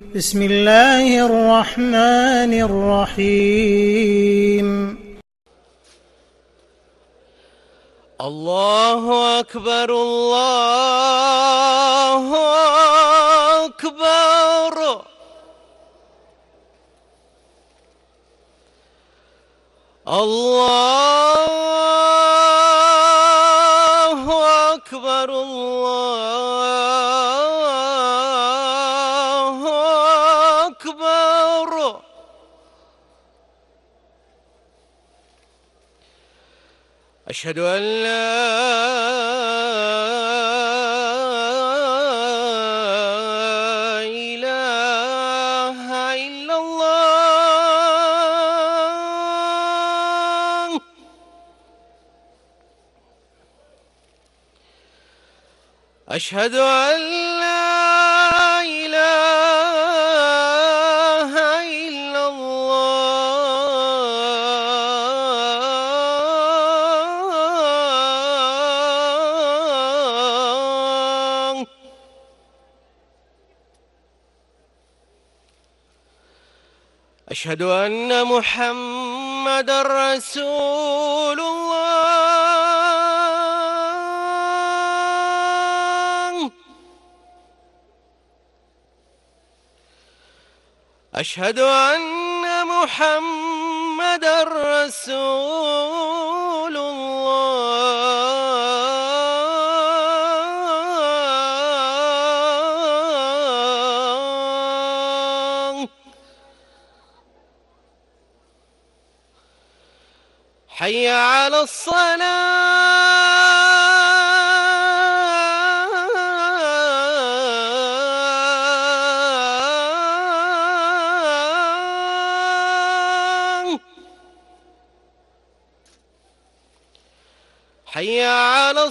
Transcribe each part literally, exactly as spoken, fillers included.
بسم الله الرحمن الرحيم. الله أكبر الله أكبر الله أكبر الله أكبر أشهد أن لا إله إلا الله أشهد أن لا إله إلا الله أشهد أن محمدًا رسول الله أشهد أن محمدًا رسول الله حي على الصلاة حي على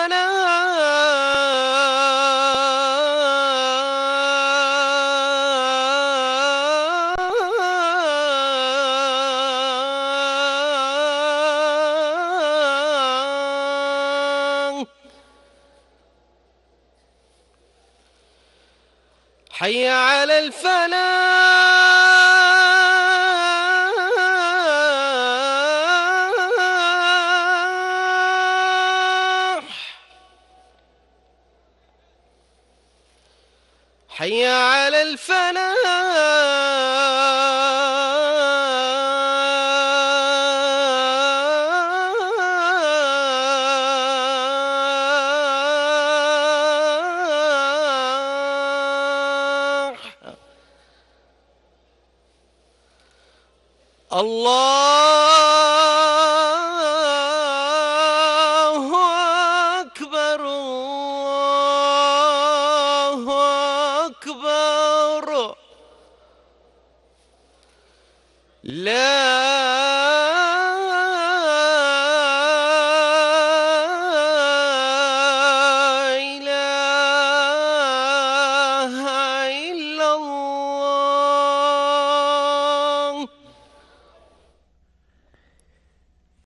الصلاة حي على الفلاح حي على الفلاح الله أكبر الله أكبر لا